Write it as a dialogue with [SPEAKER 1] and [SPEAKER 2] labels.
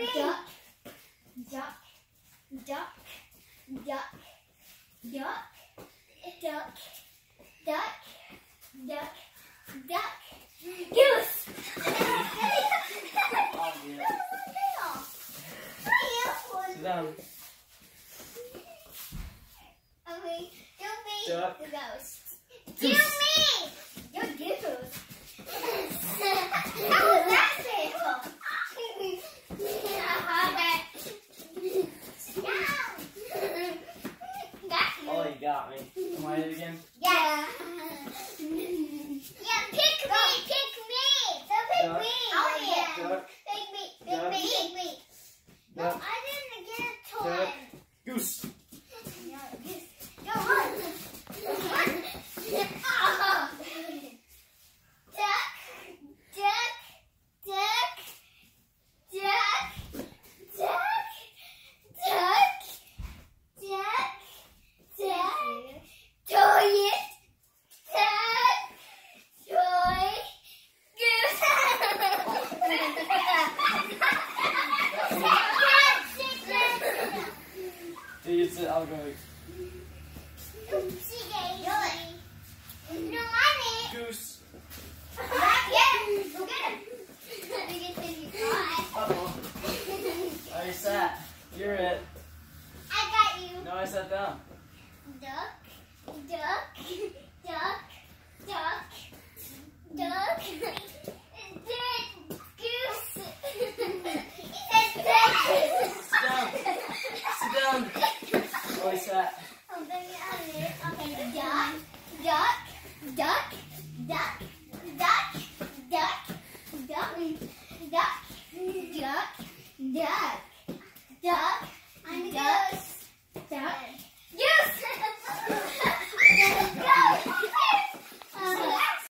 [SPEAKER 1] duck, duck, duck, duck, duck, duck, duck, duck, duck, goose.
[SPEAKER 2] Sit down. Duck.
[SPEAKER 1] The ghost. Do me! You're goose. How was that simple?
[SPEAKER 2] Oh, you got me. Am I it again?
[SPEAKER 1] Yeah. Yeah, pick me, pick me. Don't pick
[SPEAKER 2] Duck.
[SPEAKER 1] me. Oh yeah.
[SPEAKER 2] Duck.
[SPEAKER 1] Pick me,
[SPEAKER 2] Duck.
[SPEAKER 1] pick me. No,
[SPEAKER 2] Duck.
[SPEAKER 1] I didn't get a toy.
[SPEAKER 2] Duck. Goose.
[SPEAKER 1] No, goose. Go on. Duck, duck, duck, duck, duck, duck, duck, duck, toy, duck, toy, goose.
[SPEAKER 2] It's I'll go.
[SPEAKER 1] No, I
[SPEAKER 2] Goose.
[SPEAKER 1] yeah, go get him.
[SPEAKER 2] Uh-oh. I sat. You're it.
[SPEAKER 1] I got you.
[SPEAKER 2] No, I sat down.
[SPEAKER 1] Duck, duck, duck, duck, duck, goose. He said duck.
[SPEAKER 2] Sit down. Sit down. Oh, I sat.
[SPEAKER 1] Oh, baby, out of here. Okay, duck, duck, duck, duck, duck, duck, duck, duck, duck, duck, duck. I'm the goose.